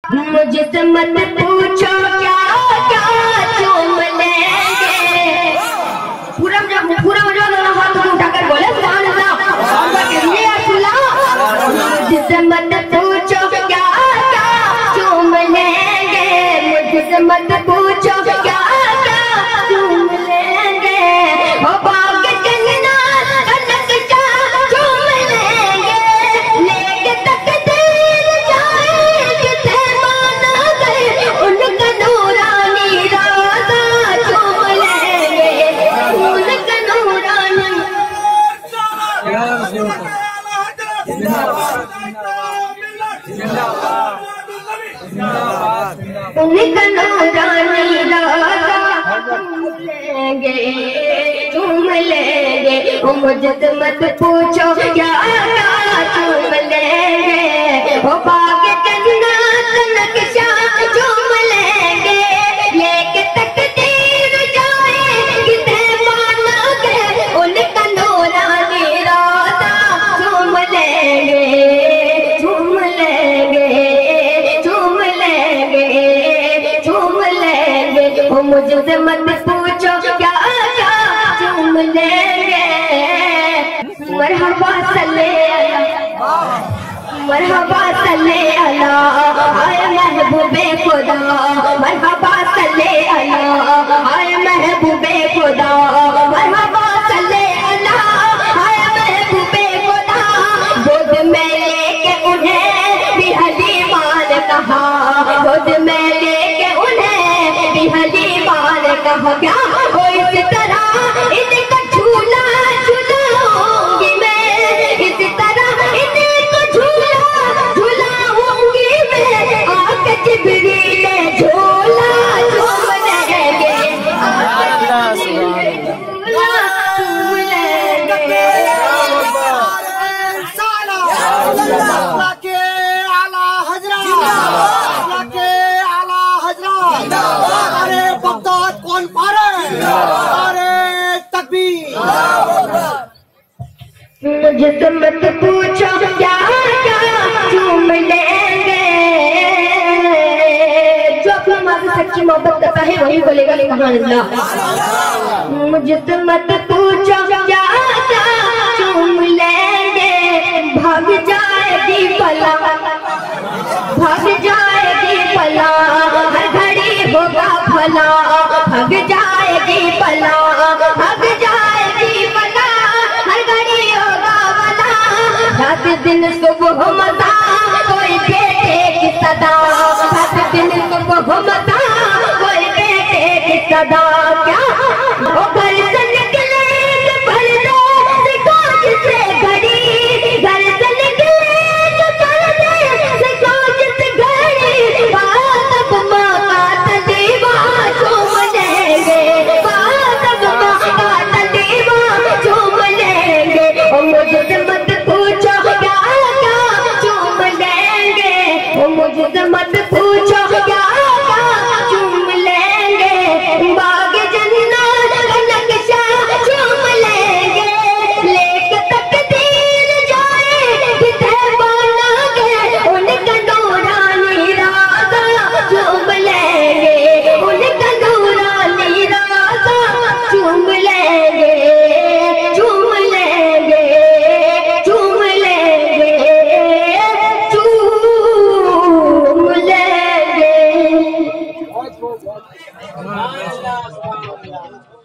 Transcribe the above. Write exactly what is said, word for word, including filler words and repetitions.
مجھ سے مت پوچھو کیا کیا چوم لیں گے. پورا پورا مجھے ہاتھ اٹھا کر بولے سبحان اللہ. مجھ سے مت پوچھو کیا کیا چوم لیں گے. مجھ سے مت پوچھو کیا کیا چوم لیں گے. وہ باغ کننا نقشہ چوم لیں گے. لے کے تقدیر جائے کتے مانا گئے. ان کا نورانی راضا چوم لیں گے. ان کا نورانی ان کا نورانی راضا چوم لیں گے. چوم لیں گے. وہ مجھ سے مت پوچھو کیا کیا چوم لیں گے. وہ باغ جنات نقشہ چوم لیں گے. لے کے تقدیر جائے کتے مانا گئے. ان کا نورانی راضا چوم لیں گے. چوم لیں گے. چوم لیں گے. چوم لیں گے. وہ مجھ سے مت پوچھو کیا کیا چوم لیں گے. مرحبا صلی اللہ مرحبا صلی اللہ آئے محبوب خدا. مرحبا صلی اللہ آئے محبوب خدا. مرحبا صلی اللہ آئے محبوب خدا. گود میں لے کے انہیں بھی حلیمان کہا. گود میں لے کے انہیں بھی حلیمان کہا. کیا ہو اس طرح ان کا جھولا جھلاؤں گی میں. اس طرح ان کو جھولا جھلاؤں گی میں. آقا جبریل جھولا جھوم لیں گے. آقا جبریل جھولا جھوم لیں گے. اللہ کے اعلیٰ حضرات. اللہ کے اعلیٰ حضرات. ارے بغداد کون پارے. ارے تکبیر. مجھ سے مت پوچھو کیا کیا چوم لیں گے. جو اپنا ماں سے سچی محبت کرتا ہے وہی بولے گا سبحان اللہ. مجھ سے مت پوچھو کیا کیا چوم لیں گے. بھاگ جائے گی بلا بھاگ جائے گی بلا. ہر گھڑی ہوگا بھلا. بھاگ جائے گی بلا. بھاگ جائے گی بلا. ہر گھڑی ہوگا بلا. رات دن صبح متا کوئی بیٹے کی صدا. رات دن صبح متا کوئی بیٹے کی صدا. کیا وہ گھر سے نکلے کہ پردے سے کاج سے گھڑی. گھر سے نکلے کہ پردے سے کاج سے گھڑی. بات اب ماں کا تلیوہ چوم لیں گے. بات اب ماں کا تلیوہ چوم لیں گے. اور مجھ سے مت پوچھو کیا کیا چوم لیں گے. اور مجھ سے مت پوچھو کیا کیا چوم لیں گے. باغ جنات کا نقشہ چوم لیں گے. لے کے تقدیر جائے کتے مانا گئے. ان کا نورانی راضا چوم لیں گے. ان کا نورانی راضا چوم لیں گے. چوم لیں گے. چوم لیں گے. چوم لیں گے.